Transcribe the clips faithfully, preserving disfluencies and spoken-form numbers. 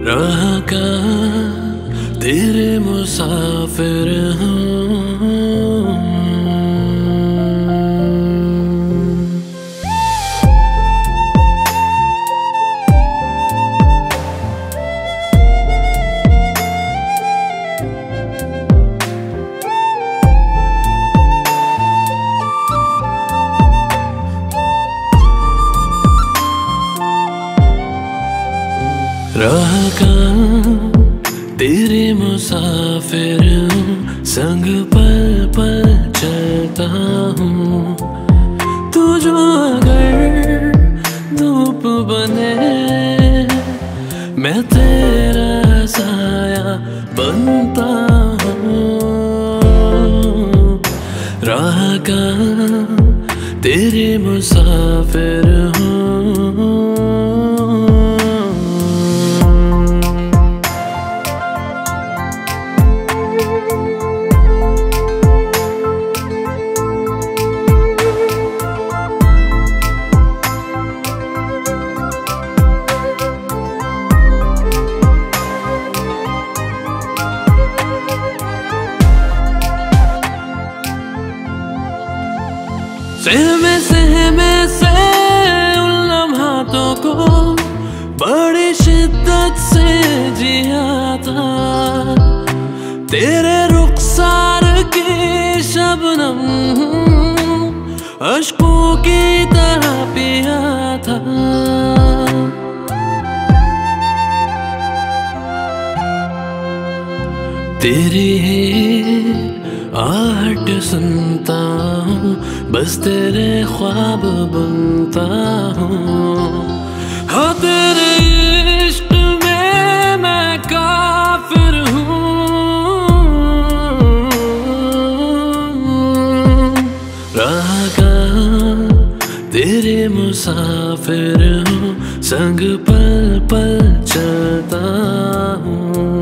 राह का तेरे मुसाफिर हूँ। राह का तेरे मुसाफिर हूँ, संग पल पल चलता हूँ। तू जो अगर धूप बने, मैं तेरा साया बनता हूँ। राह का तेरे मुसाफिर हूँ। सहमे सहमे से उन लम्हातों को बड़ी शिद्दत से जिया था। तेरे रुखसार की शबनम अश्कों की तरह पिया था। तेरी आहट सुनता हूँ, बस तेरे ख्वाब बुनता हूँ। हाँ तेरे इश्क में मैं काफिर हूँ। राह का तेरे मुसाफिर हूँ, संग पल पल चलता हूँ।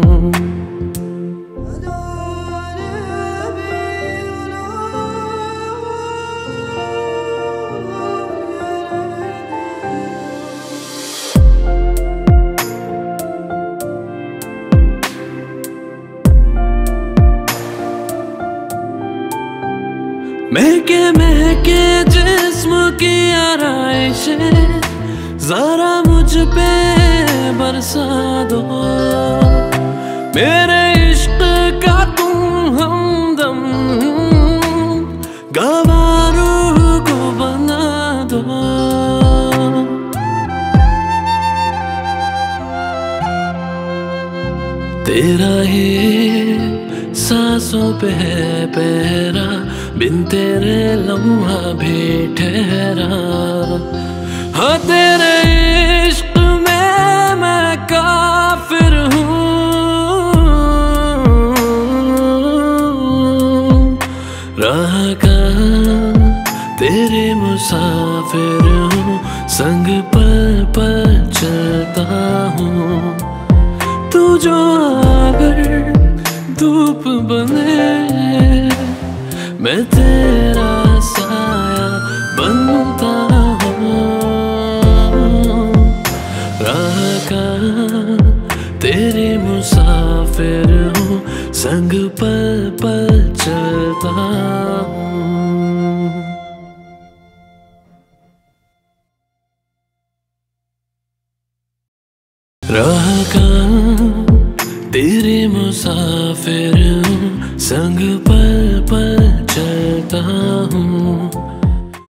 महके महके जिस्म की आराइशें जरा मुझ पे बरसा दो। मेरे इश्क का तुम हमदम गवारू को बना दो। तेरा ही सांसों पे है पहरा, बिन तेरे लम्हा भी ठहरा। हाँ तेरे इश्क में मैं काफिर हूँ। राह का तेरे मुसाफिर हूँ, संग पल पल चलता हूँ। तू जो अगर धूप बने, मैं तेरा साया बनता हूँ। राह का तेरे मुसाफिर हूँ, संग पल पल चलता हूँ। राह का